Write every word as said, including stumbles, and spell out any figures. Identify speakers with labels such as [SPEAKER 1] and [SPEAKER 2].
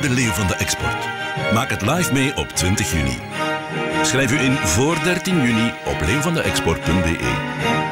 [SPEAKER 1] de leeuw van de export. Maak het live mee op twintig juni. Schrijf u in voor dertien juni op leeuwvandeexport punt be.